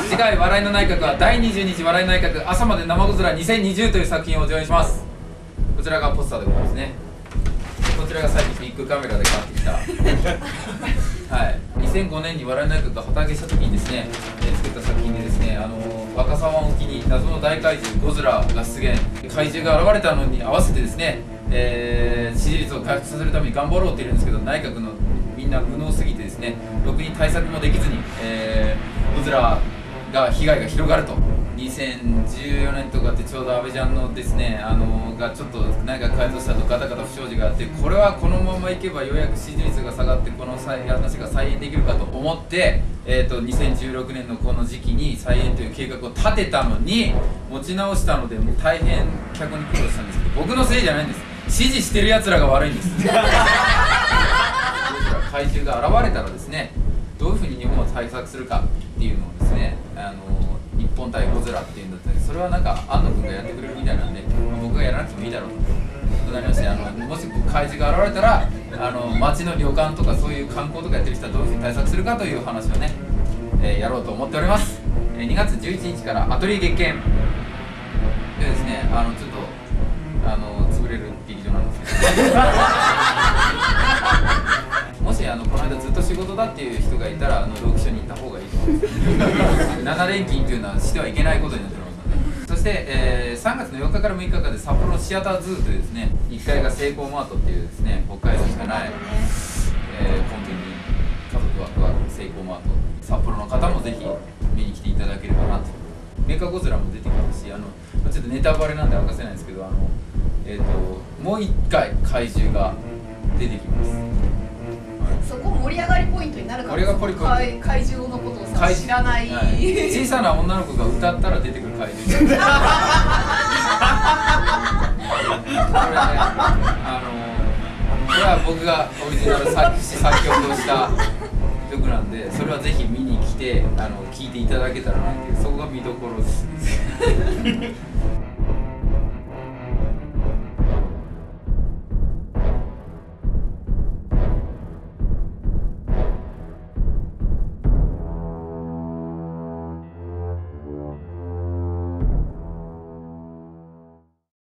次回笑いの内閣は第22次笑い内閣朝まで生ゴズラ2020という作品を上演します。こちらがポスターでございますね。こちらが最近ビッグカメラで買ってきたはい、2005年に笑い内閣が旗揚げした時にですね、作った作品でですね、若狭湾沖に謎の大怪獣ゴズラが出現、怪獣が現れたのに合わせてですね、支持率を回復させるために頑張ろうっていうんですけど、内閣のみんな無能すぎてですね、ろくに対策もできずに、ゴズラが被害が広がると。2014年とかってちょうど安倍ちゃんのですね、がちょっと内閣改造したとガタガタ不祥事があって、これはこのままいけばようやく支持率が下がってこの話が再演できるかと思って、2016年のこの時期に再演という計画を立てたのに持ち直したので、もう大変脚に苦労したんですけど、僕のせいじゃないんです。支持してるやつらが悪いんです怪獣が現れたらですね、どういうふうに日本は対策するかっていうのをですね、日本対ゴズラっていうんだったら、それはなんか安野君がやってくれるみたいなんで、僕がやらなくてもいいだろうとなりまして、もし怪獣が現れたら町の旅館とかそういう観光とかやってる人はどういうふうに対策するかという話をね、やろうと思っております。2月11日からアトリエ月見でですね、ちょっと潰れる劇場なんですけどもしこの間ずっと仕事だっていう人がいたら労基署に行った方がいいと思います7連勤というのはしてはいけないことになっておりますので。そして、3月の4日から6日間で札幌のシアターズーというですね、1階がセイコーマートっていうですね、北海道しかない、コンビニ、家族ワクワクセイコーマート、札幌の方もぜひ見に来ていただければなと。メカゴズラも出てきますし、ちょっとネタバレなんで明かせないんですけど、もう1回怪獣が出てきます。 そこ盛り上がりポイントになるから、怪獣のことをさ知らない、 はい、小さな女の子が歌ったら出てくる怪獣これね、これは僕がオリジナル作詞作曲をした曲なんで、それはぜひ見に来て聴いていただけたらなっていう、そこが見どころです。